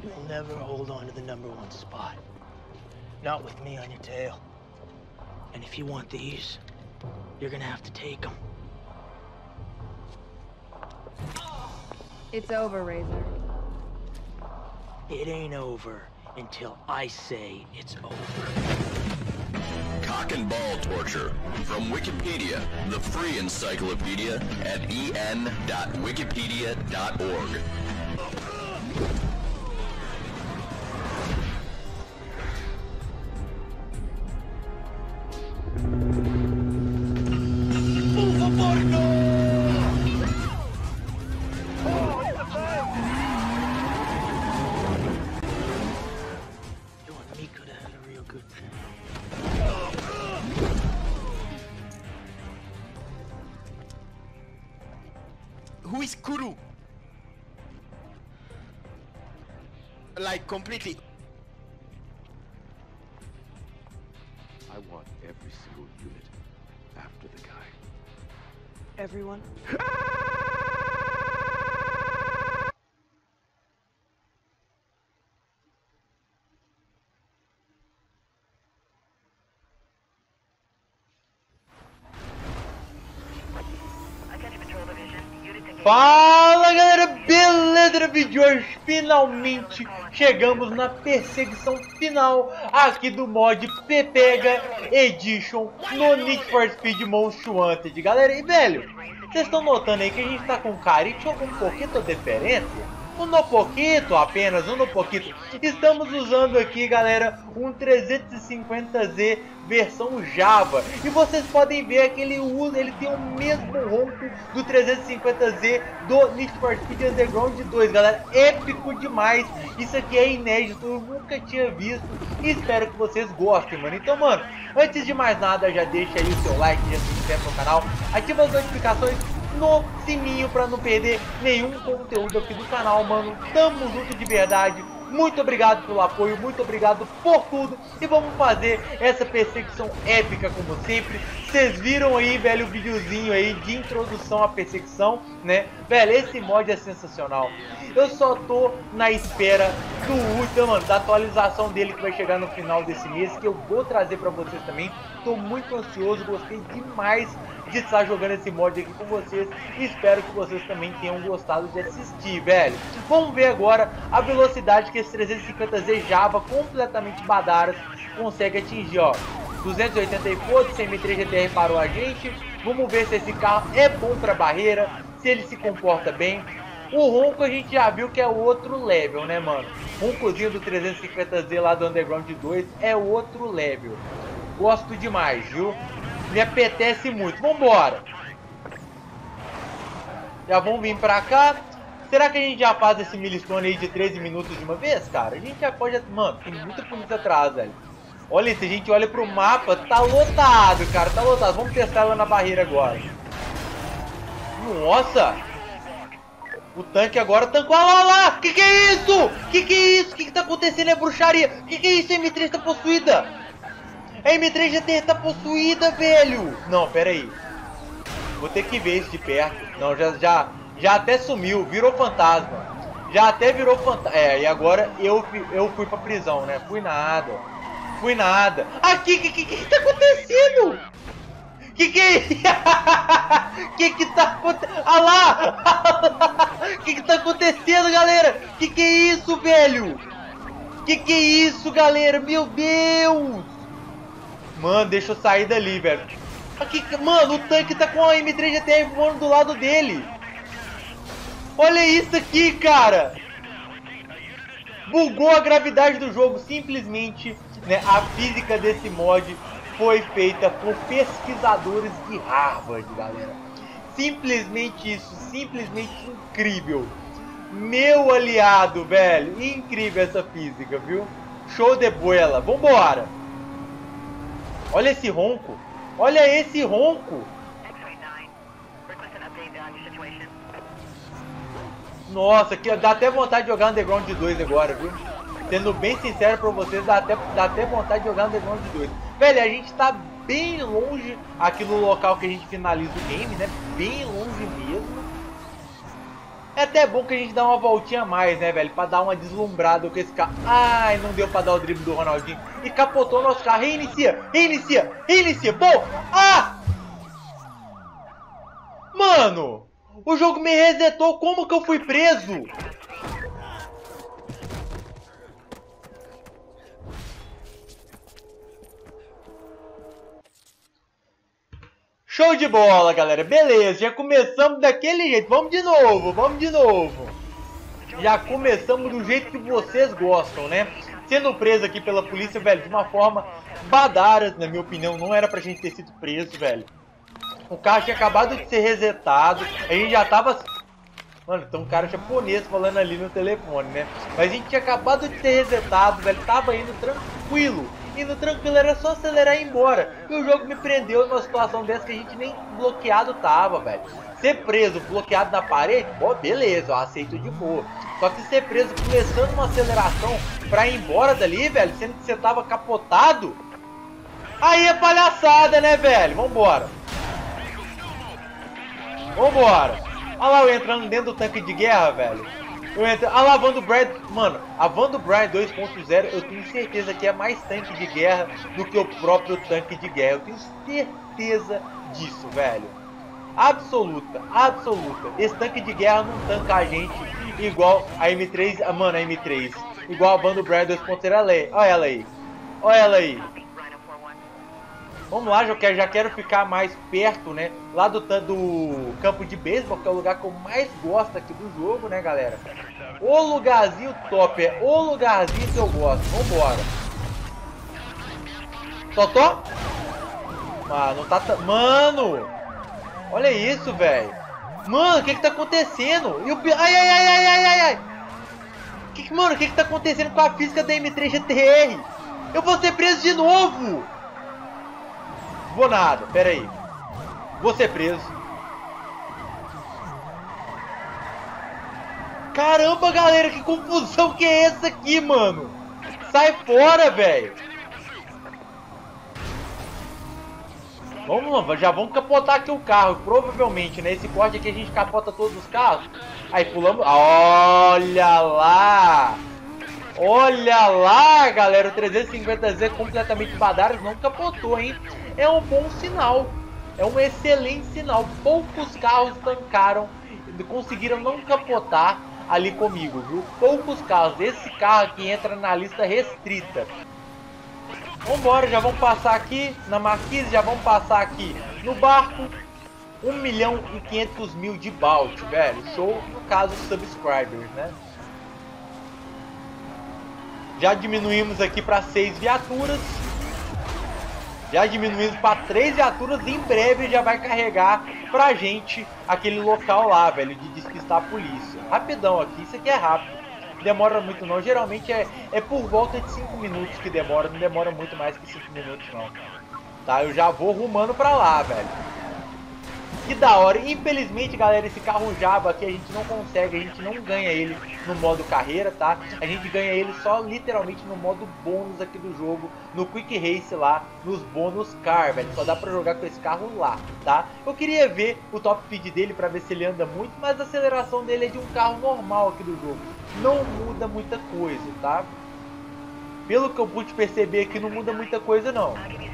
You'll never hold on to the #1 spot. Not with me on your tail. And if you want these, you're gonna have to take them. It's over, Razor. It ain't over until I say it's over. Cock and ball torture. From Wikipedia, the free encyclopedia at en.wikipedia.org. Who is Kuru? Like, completely. I want every single unit after the guy. Everyone? Fala galera, beleza? No vídeo de hoje finalmente chegamos na perseguição final aqui do mod Pepega Edition no Need for Speed Most Wanted. Galera, e velho, vocês estão notando aí que a gente tá com um carinho um pouquinho diferente? Um pouquinho, apenas um pouquinho. Estamos usando aqui, galera, um 350Z versão Java. E vocês podem ver que ele tem o mesmo ronco do 350Z do Need for Speed Underground 2, galera. Épico demais. Isso aqui é inédito, eu nunca tinha visto. E espero que vocês gostem, mano. Então, mano, antes de mais nada, já deixa aí o seu like, já se inscreve no canal, ativa as notificações no sininho para não perder nenhum conteúdo aqui do canal, mano. Tamo junto de verdade. Muito obrigado pelo apoio, muito obrigado por tudo. E vamos fazer essa perseguição épica como sempre. Vocês viram aí, velho, o videozinho aí de introdução à perseguição, né? Velho, esse mod é sensacional. Eu só tô na espera do último, mano, da atualização dele que vai chegar no final desse mês, que eu vou trazer pra vocês também. Tô muito ansioso, gostei demais de estar jogando esse mod aqui com vocês. E espero que vocês também tenham gostado de assistir, velho. Vamos ver agora a velocidade que esse 350Z Java completamente badaras consegue atingir, ó. 280 e pouco, M3 GTR parou a gente. Vamos ver se esse carro é bom pra barreira, se ele se comporta bem. O ronco a gente já viu que é outro level, né, mano? O roncozinho do 350Z lá do Underground 2 é outro level. Gosto demais, viu? Me apetece muito. Vambora. Já vamos vir pra cá. Será que a gente já faz esse milestone aí de 13 minutos de uma vez, cara? A gente já pode... Mano, tem muita polícia atrás, velho. Olha, se a gente olha pro mapa, tá lotado, cara. Tá lotado. Vamos testar ela na barreira agora. Nossa. O tanque agora tancou. Olha lá. Que é isso? Que é isso? Que tá acontecendo? É bruxaria. Que é isso? A M3 tá possuída. A M3 GTR tá possuída, velho. Não, pera aí. Vou ter que ver isso de perto. Não, já até sumiu. Virou fantasma. Já até virou fantasma. É, e agora eu fui pra prisão, né? Fui nada. Aqui, que tá acontecendo? Que é isso? que tá acontecendo? Ah lá! Que tá acontecendo, galera? Que é isso, velho? Que é isso, galera? Meu Deus! Mano, deixa eu sair dali, velho. Aqui, mano, o tanque tá com a M3 GTR voando do lado dele. Olha isso aqui, cara. Bugou a gravidade do jogo. Simplesmente, né, a física desse mod foi feita por pesquisadores de Harvard, galera. Simplesmente isso. Simplesmente incrível. Meu aliado, velho. Incrível essa física, viu? Show de bola. Vambora. Olha esse ronco. Olha esse ronco. Nossa, que dá até vontade de jogar Underground 2 agora, viu? Sendo bem sincero pra vocês, dá até vontade de jogar Underground 2. Velho, a gente tá bem longe aqui no local que a gente finaliza o game, né? Bem longe mesmo. É até bom que a gente dá uma voltinha a mais, né, velho? Pra dar uma deslumbrada com esse carro. Ai, não deu pra dar o drible do Ronaldinho. E capotou o nosso carro. Reinicia, reinicia, reinicia. Pô, ah! Mano, o jogo me resetou. Como que eu fui preso? Show de bola, galera. Beleza, já começamos daquele jeito. Vamos de novo, vamos de novo. Já começamos do jeito que vocês gostam, né? Sendo preso aqui pela polícia, velho, de uma forma badara, na minha opinião. Não era pra gente ter sido preso, velho. O carro tinha acabado de ser resetado. A gente já tava... Mano, tem um cara japonês falando ali no telefone, né? Mas a gente tinha acabado de ser resetado, velho. Tava indo tranquilo. Indo tranquilo, era só acelerar e ir embora. E o jogo me prendeu numa situação dessa que a gente nem bloqueado tava, velho. Ser preso, bloqueado na parede, pô, beleza, eu aceito de boa. Só que ser preso começando uma aceleração pra ir embora dali, velho, sendo que você tava capotado, aí é palhaçada, né, velho? Vambora. Vambora. Olha lá eu entrando dentro do tanque de guerra, velho. A lá, Van do Brand, mano, a Van do Brand 2.0 eu tenho certeza que é mais tanque de guerra do que o próprio tanque de guerra. Eu tenho certeza disso, velho. Absoluta, absoluta. Esse tanque de guerra não tanca a gente igual a M3, mano, a M3. Igual a Van do Brand 2.0, olha ela aí. Olha ela aí. Vamos lá, já quero ficar mais perto, né? Lá do campo de beisebol, que é o lugar que eu mais gosto aqui do jogo, né, galera? O lugarzinho top, é o lugarzinho que eu gosto. Vambora. Totó? Ah, não tá... Mano! Olha isso, velho. Mano, o que tá acontecendo? E o... Ai, ai, ai, ai, ai, ai, ai. Mano, o que tá acontecendo com a física da M3 GTR? Eu vou ser preso de novo! Vou nada, pera aí. Vou ser preso. Caramba, galera, que confusão que é essa aqui, mano? Sai fora, velho. Vamos lá, já vamos capotar aqui o carro. Provavelmente, né? Esse corte aqui a gente capota todos os carros. Aí pulamos. Olha lá! Olha lá, galera. O 350Z completamente badaro não capotou, hein? É um bom sinal. É um excelente sinal. Poucos carros tancaram, conseguiram não capotar ali comigo, viu? Poucos carros. Esse carro aqui entra na lista restrita. Vambora, já vamos passar aqui na marquise, já vamos passar aqui no barco. 1.500.000 de Balt, velho. Show, no caso, subscribers, né? Já diminuímos aqui para 6 viaturas. Já diminuímos para 3 viaturas. Em breve já vai carregar pra gente aquele local lá, velho, de despistar a polícia. Rapidão aqui, isso aqui é rápido. Demora muito não, geralmente é por volta de 5 minutos que demora. Não demora muito mais que 5 minutos não. Tá, eu já vou rumando pra lá, velho. Que da hora. Infelizmente, galera, esse carro Java aqui a gente não consegue, a gente não ganha ele no modo carreira, tá? A gente ganha ele só literalmente no modo bônus aqui do jogo, no Quick Race lá, nos bônus car, velho. Só dá pra jogar com esse carro lá, tá? Eu queria ver o top speed dele pra ver se ele anda muito, mas a aceleração dele é de um carro normal aqui do jogo. Não muda muita coisa, tá? Pelo que eu pude perceber aqui, não muda muita coisa não.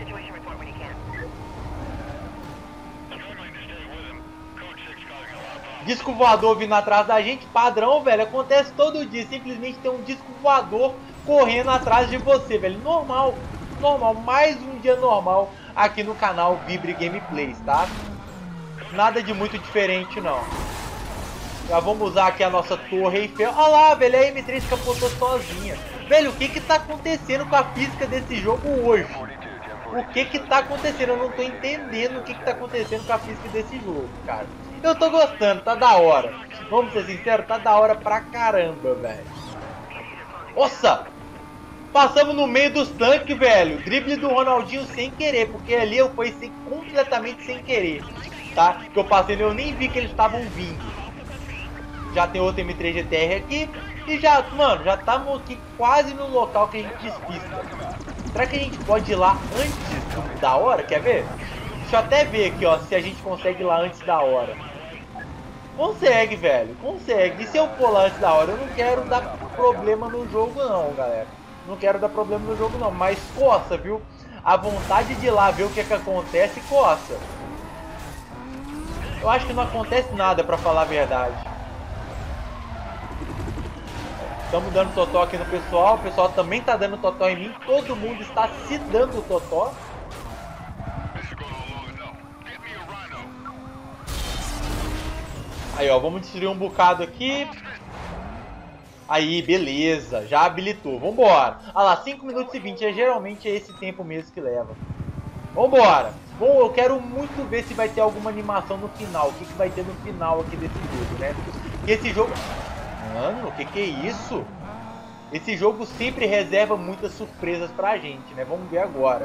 Disco voador vindo atrás da gente, padrão, velho, acontece todo dia, simplesmente tem um disco voador correndo atrás de você, velho, normal, normal, mais um dia normal aqui no canal Vibre Gameplays, tá? Nada de muito diferente, não. Já vamos usar aqui a nossa torre Eiffel. Olha lá, velho, a M3 capotou sozinha. Velho, o que tá acontecendo com a física desse jogo hoje? O que tá acontecendo? Eu não tô entendendo o que tá acontecendo com a física desse jogo, cara. Eu tô gostando, tá da hora. Vamos ser sinceros, tá da hora pra caramba, velho. Nossa! Passamos no meio dos tanques, velho. Drible do Ronaldinho sem querer, porque ali eu fui completamente sem querer, tá? Que eu passei, eu nem vi que eles estavam vindo. Já tem outro M3 GTR aqui. E já, mano, já estamos aqui quase no local que a gente despista. Será que a gente pode ir lá antes da hora? Quer ver? Deixa eu até ver aqui, ó, se a gente consegue ir lá antes da hora. Consegue, velho. Consegue. E se eu pular antes da hora? Eu não quero dar problema no jogo não, galera. Não quero dar problema no jogo não. Mas coça, viu? A vontade de ir lá ver o que acontece, coça. Eu acho que não acontece nada, pra falar a verdade. Estamos dando totó aqui no pessoal. O pessoal também tá dando totó em mim. Todo mundo está se dando totó. Aí, ó, vamos destruir um bocado aqui. Aí, beleza, já habilitou. Vambora. Olha lá, 5 minutos e 20. Geralmente é esse tempo mesmo que leva. Vambora. Bom, eu quero muito ver se vai ter alguma animação no final. O que vai ter no final aqui desse jogo, né? E esse jogo... Mano, o que é isso? Esse jogo sempre reserva muitas surpresas pra gente, né? Vamos ver agora.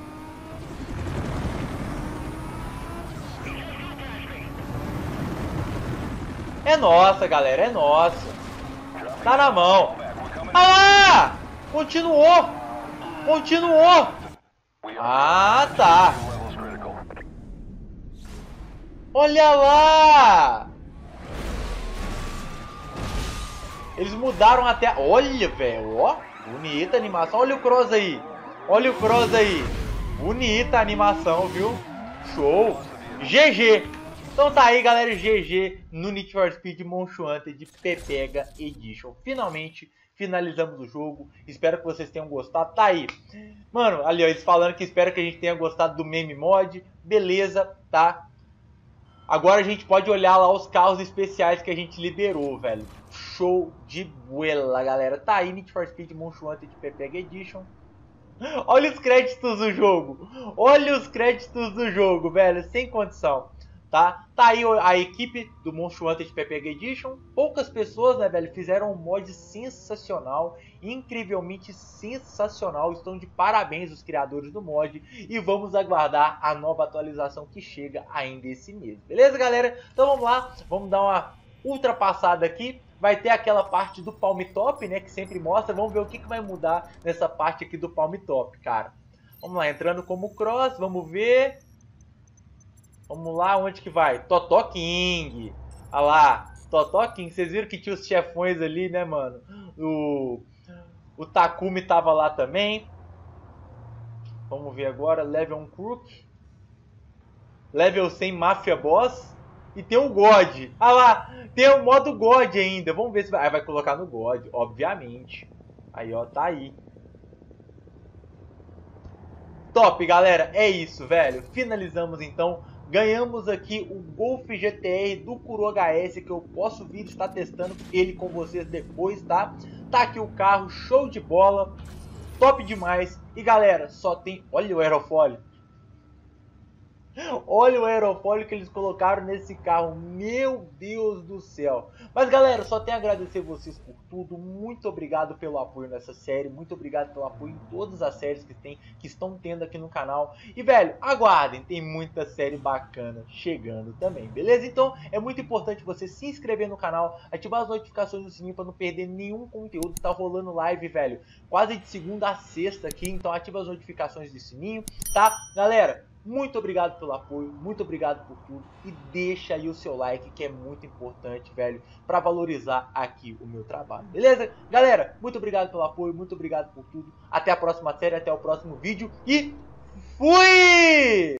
É nossa, galera, é nossa. Tá na mão. Ah! Continuou! Continuou! Ah, tá. Olha lá! Eles mudaram até... Olha, velho, ó. Bonita a animação. Olha o Cross aí. Olha o Cross aí. Bonita a animação, viu? Show. GG. Então tá aí, galera, GG no Need for Speed Most Wanted Pepega Edition. Finalmente finalizamos o jogo. Espero que vocês tenham gostado. Tá aí. Mano, ali ó, eles falando que espero que a gente tenha gostado do meme mod. Beleza, tá? Agora a gente pode olhar lá os carros especiais que a gente liberou, velho. Show de bola, galera. Tá aí, Need for Speed Most Wanted Pepega Edition. Olha os créditos do jogo. Olha os créditos do jogo, velho. Sem condição. Tá aí a equipe do Most Wanted Pepega Edition. Poucas pessoas, né, velho, fizeram um mod sensacional, incrivelmente sensacional. Estão de parabéns os criadores do mod. E vamos aguardar a nova atualização que chega ainda esse mês. Beleza, galera? Então vamos lá, vamos dar uma ultrapassada aqui. Vai ter aquela parte do Palm Top, né, que sempre mostra. Vamos ver o que vai mudar nessa parte aqui do Palm Top, cara. Vamos lá, entrando como Cross, vamos ver... Vamos lá, onde que vai? Totó King. Olha lá, Totó King. Vocês viram que tinha os chefões ali, né, mano? O Takumi tava lá também. Vamos ver agora. Level 1 Crook. Level 100 Mafia Boss. E tem o God. Olha lá, tem o modo God ainda. Vamos ver se vai... vai colocar no God, obviamente. Aí, ó, tá aí. Top, galera. É isso, velho. Finalizamos, então. Ganhamos aqui o Golf GTR do Kuro HS, que eu posso vir estar testando ele com vocês depois, tá? Tá aqui o carro, show de bola, top demais. E galera, só tem... Olha o aerofólio. Olha o aerofólio que eles colocaram nesse carro, meu Deus do céu. Mas galera, só tenho a agradecer vocês por tudo. Muito obrigado pelo apoio nessa série, muito obrigado pelo apoio em todas as séries que estão tendo aqui no canal. E velho, aguardem, tem muita série bacana chegando também, beleza? Então é muito importante você se inscrever no canal, ativar as notificações do sininho para não perder nenhum conteúdo. Tá rolando live, velho, quase de segunda a sexta aqui, então ativa as notificações do sininho, tá? Galera, muito obrigado pelo apoio, muito obrigado por tudo. E deixa aí o seu like, que é muito importante, velho, pra valorizar aqui o meu trabalho, beleza? Galera, muito obrigado pelo apoio, muito obrigado por tudo. Até a próxima série, até o próximo vídeo e fui!